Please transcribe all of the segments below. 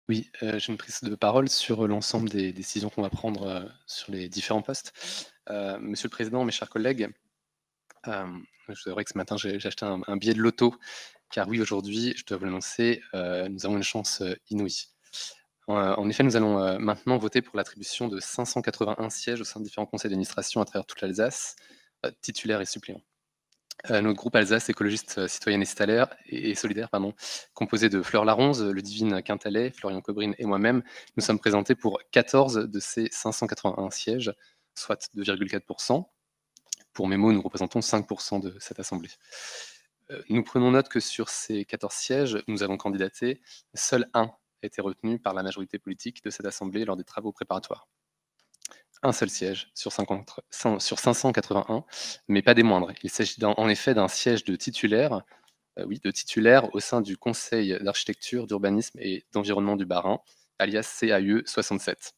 Oui, j'ai une prise de parole sur l'ensemble des décisions qu'on va prendre, sur les différents postes. Monsieur le président, mes chers collègues, je vous avouerai que ce matin, j'ai acheté un billet de loto, car oui, aujourd'hui, je dois vous l'annoncer, nous avons une chance, inouïe. En effet, nous allons, maintenant voter pour l'attribution de 581 sièges au sein de différents conseils d'administration à travers toute l'Alsace, titulaires et suppléants. Notre groupe Alsace écologiste, citoyenne et solidaire, pardon, composé de Fleur Laronze, Ludivine Quintalet, Florian Cobrine et moi-même, nous sommes présentés pour 14 de ces 581 sièges, soit 2,4. Pour mes mots, nous représentons 5 de cette assemblée. Nous prenons note que sur ces 14 sièges, nous avons candidaté, seul un a été retenu par la majorité politique de cette assemblée lors des travaux préparatoires. Un seul siège sur 581, mais pas des moindres. Il s'agit en effet d'un siège de titulaire, oui, de titulaire au sein du Conseil d'architecture, d'urbanisme et d'environnement du Bas-Rhin, alias CAUE 67.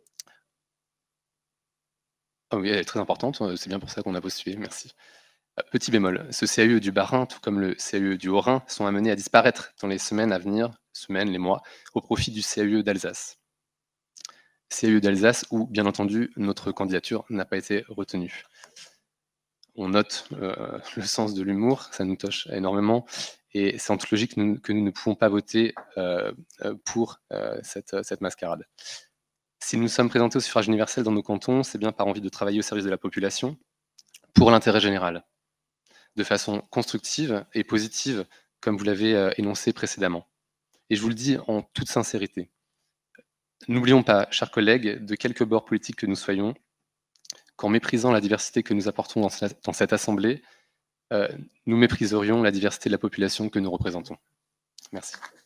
Ah oui, elle est très importante, c'est bien pour ça qu'on a postulé, merci. Petit bémol, ce CAUE du Bas-Rhin, tout comme le CAUE du Haut-Rhin, sont amenés à disparaître dans les semaines à venir, les mois, au profit du CAUE d'Alsace. CAUE d'Alsace où, bien entendu, notre candidature n'a pas été retenue. On note le sens de l'humour, ça nous touche énormément, et c'est en toute logique que nous ne pouvons pas voter pour cette mascarade. Si nous sommes présentés au suffrage universel dans nos cantons, c'est bien par envie de travailler au service de la population, pour l'intérêt général, de façon constructive et positive, comme vous l'avez énoncé précédemment. Et je vous le dis en toute sincérité, n'oublions pas, chers collègues, de quelque bord politique que nous soyons, qu'en méprisant la diversité que nous apportons dans cette assemblée, nous mépriserions la diversité de la population que nous représentons. Merci.